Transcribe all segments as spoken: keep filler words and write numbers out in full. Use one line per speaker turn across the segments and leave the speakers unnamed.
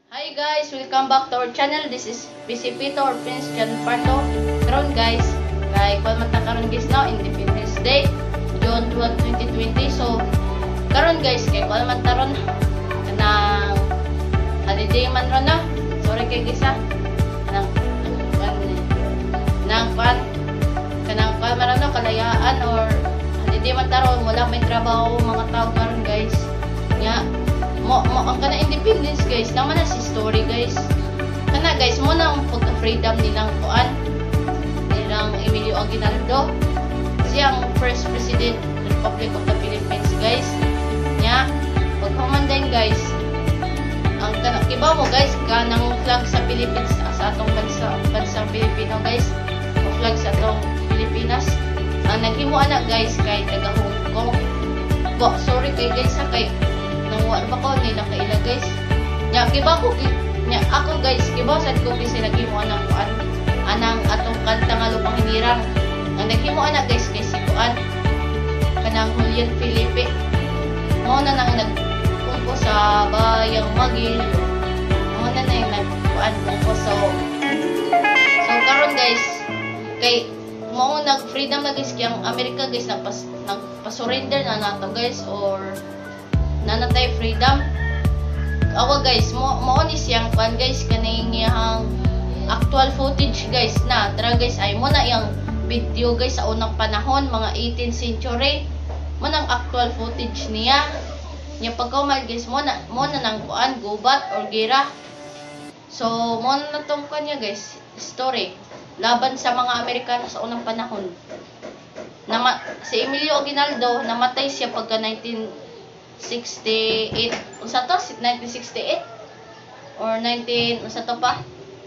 Hi guys, welcome back to our channel. This is P C Pito or Prince John Parto. Karon guys, kay kung mata karon guys no, Independence Day, June twelfth, twenty twenty. So karon guys, kay kung mata ron kanang holiday man ron na. Sorry kay guys ha. Nang nang pan kanang kung man ron kalayaan or holiday man taron, wala may trabaho mga tao karon guys. Nya mo mo ang kana independence guys naman na si story guys kana guys mo na ang pagka freedom nilang kuan nilang Emilio Aguinaldo siyang first president Republic of the Philippines guys nya paghumandan guys ang kana iba mo guys kanang flag sa Philippines sa atong bansa bansang Pilipino guys ang flag sa atong Pilipinas ang naghimo ana guys kay taga Hong Kong bo sorry kay guys sa kay nang wa ba ko nila kaila guys nya kiba ko nya ako guys kiba sad ko kasi naghimo anang kuan anang atong kanta nga lupang hinirang ang naghimo ana guys kay si kuan kanang Julian Felipe mo na nang nagkumpo sa bayang Magil mo na na yung nagkuan kumpo so so karon guys kay mo nag freedom na guys kay ang Amerika guys nagpas nagpa-surrender na nato guys or nanatay freedom awa guys mo mo ni siyang kwan guys kaning yang actual footage guys na tara guys ay mo na yang video guys sa unang panahon mga eighteenth century mo nang actual footage niya nya pagkaumal guys mo na mo na nang kuan gubat or gira so mo na tong kanya guys story laban sa mga Amerikano sa unang panahon na si Emilio Aguinaldo namatay siya pagka nineteen sixty-eight unsa to nineteen sixty-eight or nineteen unsa to pa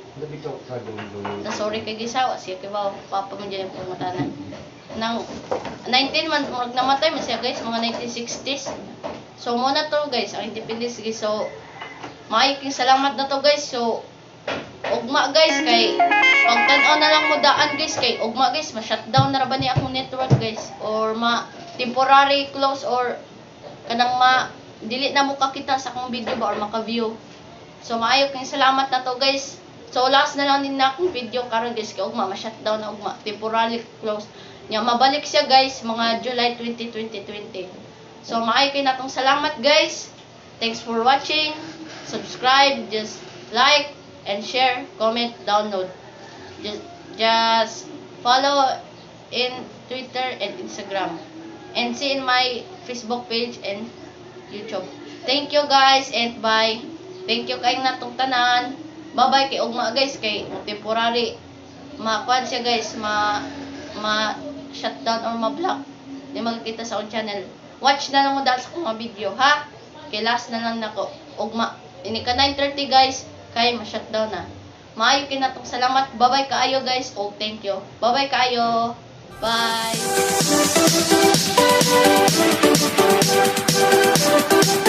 na sorry kay gisawa siya kay ba papa mo diyan yung matanan nang nineteen man murag namatay man siya guys mga nineteen sixties so mo na to guys ang independence guys so maayo king salamat na to guys so ugma guys kay pagtan-aw na lang mo daan guys kay ugma guys ma-shutdown na ra ba ni akong network guys or ma temporary close or kanang ma dili na mo kakita sa akong video ba or maka-view so maayo kay salamat na to guys so last na lang din na akong video karon guys kay ugma ma-shutdown na ugma temporarily close nya mabalik siya guys mga July twentieth, twenty twenty so maayo kay natong salamat guys thanks for watching subscribe just like and share comment download just just follow in Twitter and Instagram and see in my Facebook page and YouTube. Thank you guys and bye. Thank you kay natong tanan. Bye-bye kay ugma guys kay temporary ma-kuan siya guys ma ma shutdown or ma-block. Di magkita sa akong channel. Watch na lang mo dahil sa akong video ha. Kay last na lang nako. Ugma ini ka nine thirty guys kay ma-shutdown na. Maayo kay natong salamat. Bye-bye kaayo guys. Oh, thank you. Bye-bye kaayo. Bye.